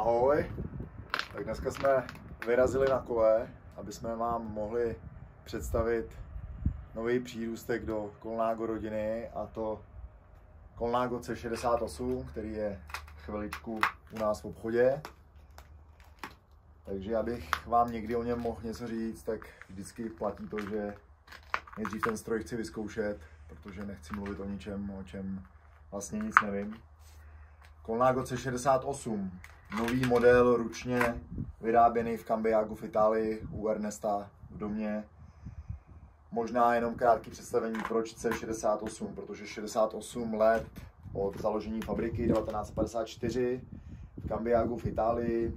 Ahoj, tak dneska jsme vyrazili na kole, aby jsme vám mohli představit nový přírůstek do Colnago rodiny, a to Colnago C68, který je chviličku u nás v obchodě. Takže abych vám někdy o něm mohl něco říct, tak vždycky platí to, že nejdřív ten stroj chci vyzkoušet, protože nechci mluvit o ničem, o čem vlastně nic nevím. Colnago C68, nový model, ručně vyráběný v Cambiagu v Itálii u Ernesta v domě. Možná jenom krátký představení, proč C68, protože 68 let od založení fabriky 1954 v Cambiagu v Itálii.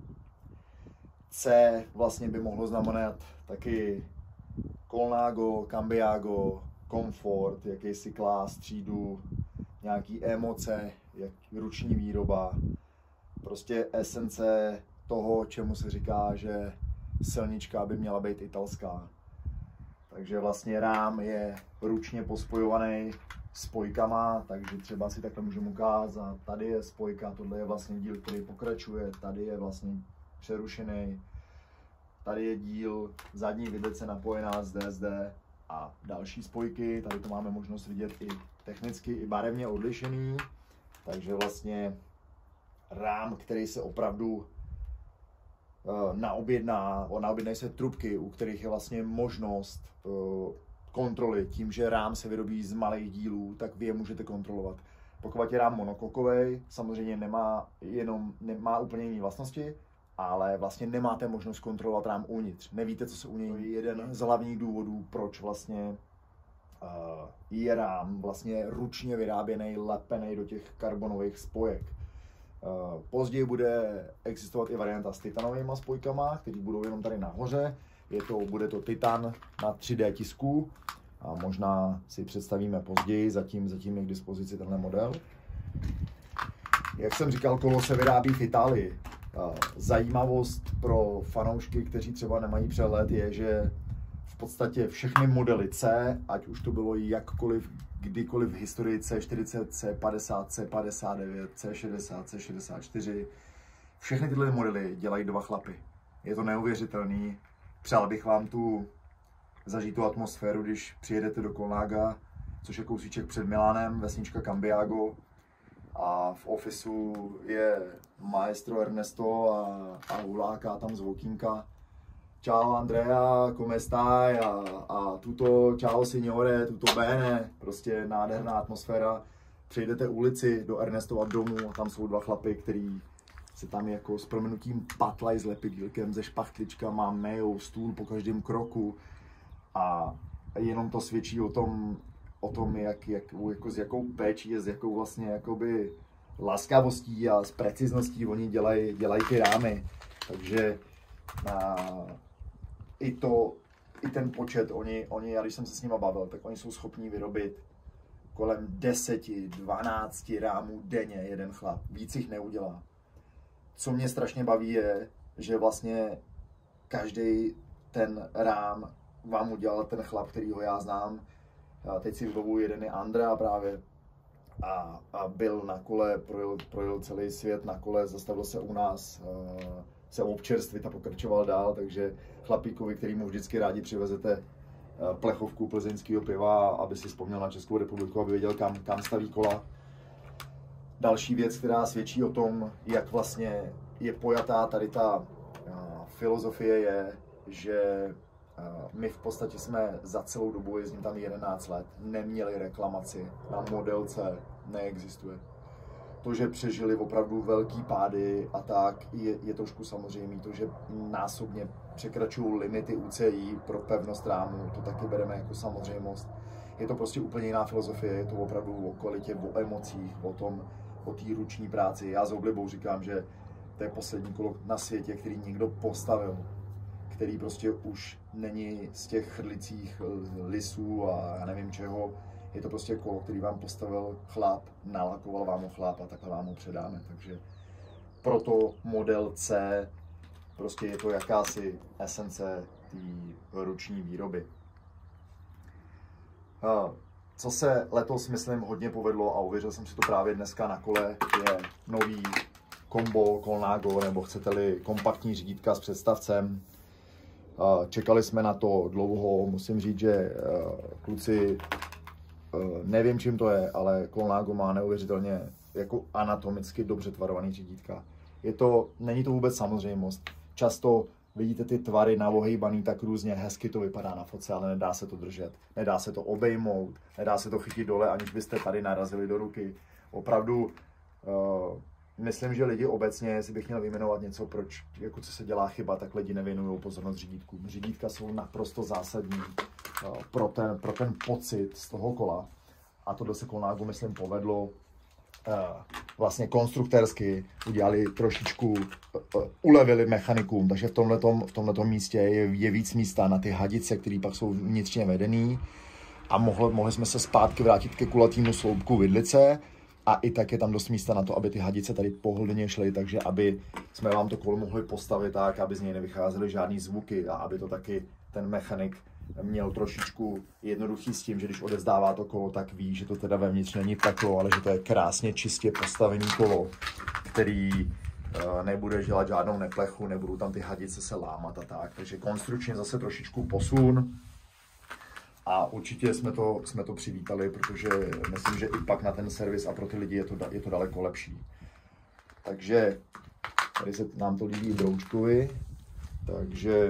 C vlastně by mohlo znamenat taky Colnago, Cambiago, komfort, jakýsi klás, třídu, nějaký emoce, jak ruční výroba. Prostě esence toho, čemu se říká, že silnička by měla být italská. Takže vlastně rám je ručně pospojovaný spojkama, takže třeba si takhle můžeme ukázat. Tady je spojka, tohle je vlastně díl, který pokračuje, tady je vlastně přerušený. Tady je díl, zadní vydece napojená zde a další spojky. Tady to máme možnost vidět i technicky, i barevně odlišený. Takže vlastně rám, který se opravdu naobjednají se trubky, u kterých je vlastně možnost kontroly. Tím, že rám se vyrobí z malých dílů, tak vy je můžete kontrolovat. Pokud je rám monokokovej, samozřejmě nemá úplně jiné vlastnosti, ale vlastně nemáte možnost kontrolovat rám uvnitř. Nevíte, co se u něj. To je jeden z hlavních důvodů, proč vlastně je rám vlastně ručně vyráběný, lepený do těch karbonových spojek. Později bude existovat i varianta s titanovými spojkama, které budou jenom tady nahoře. Bude to titan na 3D tisku a možná si představíme později, zatím je k dispozici tenhle model. Jak jsem říkal, kolo se vyrábí v Itálii. Zajímavost pro fanoušky, kteří třeba nemají přehled, je, že v podstatě všechny modely C, ať už to bylo jakkoliv, kdykoliv v historii C40, C50, C59, C60, C64, všechny tyhle modely dělají dva chlapy. Je to neuvěřitelný. Přál bych vám zažít tu atmosféru, když přijedete do Colnaga, což je kousíček před Milánem, vesnička Cambiago. A v ofisu je maestro Ernesto a huláka tam z okýnka. Ciao Andrea, come stai? A tuto, ciao signore, tuto bene. Prostě nádherná atmosféra. Přejdete ulici do Ernestova domu a tam jsou dva chlapy, který se tam jako s prominutím patlají s lepidílkem, se špachtličkama, mejou stůl po každém kroku. A jenom to svědčí o tom, jako s jakou péčí, s jakou vlastně jakoby laskavostí a s precizností oni dělají ty rámy. Takže i ten počet, já když jsem se s nimi bavil, tak oni jsou schopní vyrobit kolem 10-12 rámů denně jeden chlap. Víc jich neudělá. Co mě strašně baví je, že vlastně každý ten rám vám udělal ten chlap, kterýho já znám. Teď si vybavuji, jeden je Andrea právě a byl na kole, projel celý svět na kole, zastavil se u nás, se občerstvit a pokračoval dál, takže chlapíkovi, kterýmu vždycky rádi přivezete plechovku plzeňského piva, aby si vzpomněl na Českou republiku, aby věděl, kam staví kola. Další věc, která svědčí o tom, jak vlastně je pojatá tady ta filozofie, je, že my v podstatě jsme za celou dobu, jezdím tam 11 let, neměli reklamaci na model C, neexistuje. To, že přežili opravdu velký pády a tak, je trošku samozřejmé. To, že násobně překračují limity UCI pro pevnost rámu, to taky bereme jako samozřejmost. Je to prostě úplně jiná filozofie, je to opravdu o kvalitě, o emocích, o té ruční práci. Já s oblibou říkám, že to je poslední kolo na světě, který někdo postavil, který prostě už není z těch chrlicích lisů a já nevím čeho. Je to prostě kolo, který vám postavil chlap, nalakoval vám ho chlap a takhle vám ho předáme. Takže proto model C, prostě je to jakási esence té ruční výroby. Co se letos, myslím, hodně povedlo a uvěřil jsem si to právě dneska na kole, je nový kombo, Colnago, nebo chcete-li kompaktní řídítka s představcem. Čekali jsme na to dlouho, musím říct, že kluci, nevím čím to je, ale Colnago má neuvěřitelně jako anatomicky dobře tvarovaný řídítka. Není to vůbec samozřejmost. Často vidíte ty tvary navohejbaný tak různě, hezky to vypadá na fotce, ale nedá se to držet. Nedá se to obejmout, nedá se to chytit dole, aniž byste tady narazili do ruky. Opravdu myslím, že lidi obecně, jestli bych měl vyjmenovat něco, jako co se dělá chyba, tak lidi nevěnují pozornost řídítkům. Řídítka jsou naprosto zásadní pro ten pocit z toho kola. A tohle se Colnago, myslím, povedlo. Vlastně konstruktérsky udělali trošičku, ulevili mechanikům, takže v tomhletom místě je víc místa na ty hadice, které pak jsou vnitřně vedený a mohli jsme se zpátky vrátit ke kulatému sloupku vidlice a i tak je tam dost místa na to, aby ty hadice tady pohodlně šly, takže aby jsme vám to kolo mohli postavit tak, aby z něj nevycházely žádný zvuky a aby to taky ten mechanik měl trošičku jednoduchý s tím, že když odevzdává to kolo, tak ví, že to teda vevnitř není peklo, ale že to je krásně čistě postavený kolo, který nebude dělat žádnou neplechu, nebudou tam ty hadice se lámat a tak. Takže konstrukčně zase trošičku posun a určitě jsme to přivítali, protože myslím, že i pak na ten servis a pro ty lidi je to daleko lepší. Takže tady se nám to líbí broučkovi, takže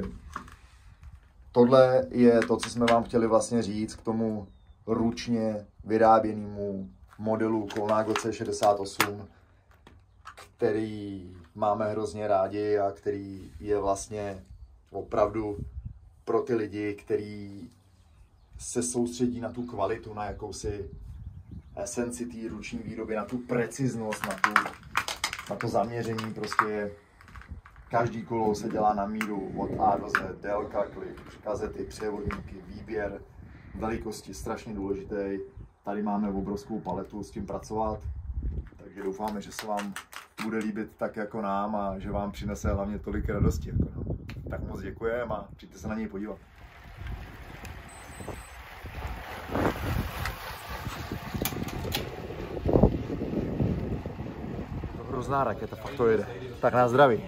tohle je to, co jsme vám chtěli vlastně říct k tomu ručně vyráběnému modelu Colnago C68, který máme hrozně rádi a který je vlastně opravdu pro ty lidi, kteří se soustředí na tu kvalitu, na jakousi esenci té ruční výroby, na tu preciznost, na to zaměření. Prostě každý kolo se dělá na míru od A do Z, délka, klik, kazety, převodníky, výběr, velikosti, strašně důležitý. Tady máme obrovskou paletu s tím pracovat, takže doufáme, že se vám bude líbit tak jako nám a že vám přinese hlavně tolik radosti jako nám. Tak moc děkujeme a přijďte se na něj podívat. To hrozná raketa, fakt to jede. Tak nás zdraví.